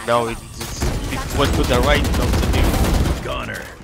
No, it went to the right of the dude. Gunner.